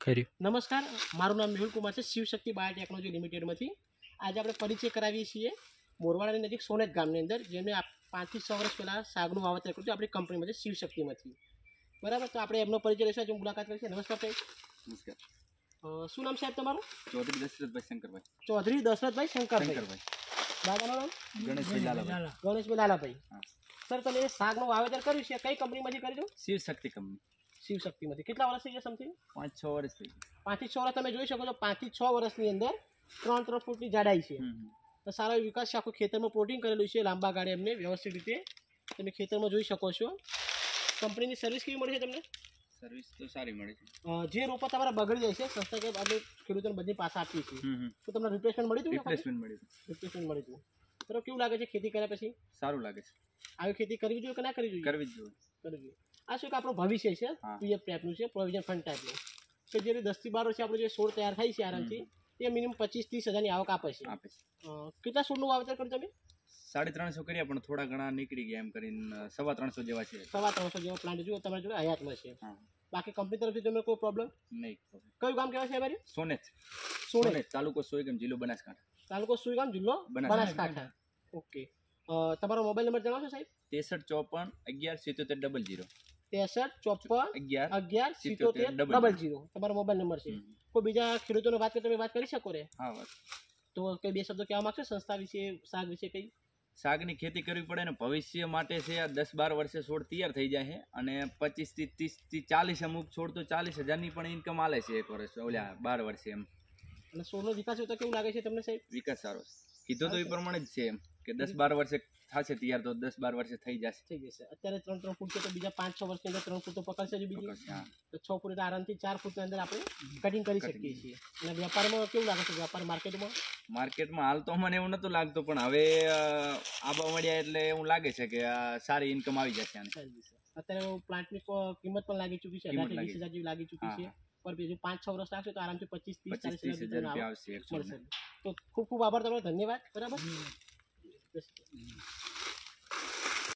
खरी नमस्कार, मारू नाम मेहुल कुमार है, शिवशक्ति बायोटेक्नोलॉजी लिमिटेड में आज आप परिचय करावीए छीए मोरवाड़ा नजीक सोनेत गामनी अंदर जेमने 5 થી 6 वर्ष पहला सागનું વાવતર કર્યું આપણી કંપનીમાં શિવશક્તિમાંથી બરાબર। તો આપણે એમનો પરિચય લેશું, જો મુલાકાત કરીશું। નમસ્કાર સાહેબ। નમસ્કાર। શું નામ સાહેબ તમારું? ચૌધરી દશરથભાઈ શંકરભાઈ। ચૌધરી દશરથભાઈ શંકરભાઈ। દાદાનું નામ? ગણેશભાઈ લાલાભાઈ। ગણેશભાઈ લાલાભાઈ। સર, તમે સાગનું વાવેતર કર્યું છે, કઈ કંપનીમાંથી કર્યું? શિવશક્તિ કંપની। શિવશક્તિમાંથી કેટલા વર્ષ થઈ ગયા? સમથિંગ 5-6 વર્ષ થઈ ગયા। 5 થી 6 વર્ષ તમે જોઈ શકો છો। 5 થી 6 વર્ષની અંદર 3 ફૂટની જાડાઈ છે। તો સારો વિકાસ છે, આખું ખેતરમાં પ્લોટિંગ કરેલું છે લાંબા ગાળે એમને વ્યવસ્થિત રીતે તમે ખેતરમાં જોઈ શકો છો। કંપનીની સર્વિસ કેવી મળી છે તમને? સર્વિસ તો સારી મળી છે। જે રોપા તમારા બગડી જાય છે સંસ્થા કે આપણે ખેડૂતોને બધી પાછા આપીએ છીએ, તો તમને રિપ્લેસમેન્ટ મળી હતું? રિપ્લેસમેન્ટ મળી હતું। રિપ્લેસમેન્ટ મળી હતું। તો કેવું લાગે છે ખેતી કર્યા પછી? સારું લાગે છે। આવી ખેતી કરવી જોઈએ કે ના કરવી જોઈએ? કરવી જ જોઈએ। કરવી જોઈએ। આ શું કે આપણું ભવિષ્ય છે, પીએફ ટાઈપનું છે, પ્રોવિઝન ફંડ ટાઈપનું કે જે 10 થી 12 વર્ષે આપણું જે છોડ તૈયાર થાય છે આરામથી એ મિનિમમ 25-30 હજારની આવક આપે છે। કેટલા છોડનું વાવેતર કર્યું તમે? 350 કર્યા, પણ થોડા ઘણા નીકળી ગયા એમ કરીને 350 જેવા છે। 350 જેવા પ્લાન્ટ જો તમારી જોડે હયાતમાં છે। બાકી કંપની તરફથી તમને કોઈ પ્રોબ્લેમ નહીં? કયું ગામ કહેવાય છે અમારી? સોનેત। સોનેત તાલુકો સોયગામ, જિલ્લો બનાસકાંઠા। તાલુકો સુઈગામ, જિલ્લો બનાસકાંઠા। ઓકે, તમારો મોબાઈલ નંબર જણાવશો સાહેબ? 6354 11 7700। 6354 11 7700 તમારો મોબાઈલ નંબર છે। કોઈ બીજા ખેડૂતોને વાત કરી તમે વાત કરી શકો રે? હા, વાત તો કઈ બે શબ્દો કહેવા માંગશો સંસ્થા વિશે, શાક વિશે? કઈ શાકની ખેતી કરવી પડે ને ભવિષ્ય માટે છે। આ 10-12 વર્ષે છોડ તૈયાર થઈ જાય છે અને 25 થી 30 થી 40 અમુક છોડ તો 40,000ની પણ ઇન્કમ આલે છે એક વર્ષ, ઓલા 12 વર્ષે એમ। અને છોડનો વિકાસ તો કેવું લાગે છે તમને સાહેબ? વિકાસ સારો છે, કીધો તો એ પ્રમાણે જ છે એમ કે 10-12 વર્ષે થશે તૈયાર, તો 10-12 વર્ષે થઈ જશે। અત્યારે 3 ફૂટ છે તો બીજા 5-6 વર્ષની અંદર 3 ફૂટ તો પકડશે જ બીજી, તો 6 ફૂટ એટલે આરામથી 4 ફૂટની અંદર આપણે કટિંગ કરી શકીએ છીએ। અને વેપારમાં કેવું લાગે છે? વેપાર માર્કેટમાં હાલ તો મને એવું નહોતું લાગતું, પણ હવે આબા મળ્યા એટલે એવું લાગે છે કે સારી ઇન્કમ આવી જશે આને। અત્યારે પ્લાન્ટની કિંમત પણ લાગી ચૂકી છે, 18-20 હજાર જેવી લાગી ચૂકી છે। પર બીજું 5-6 વર્ષ લાગશે તો આરામથી 25-30 હજાર આવશે। તો ખૂબ ખૂબ આભાર તમારો, ધન્યવાદ। બરાબર।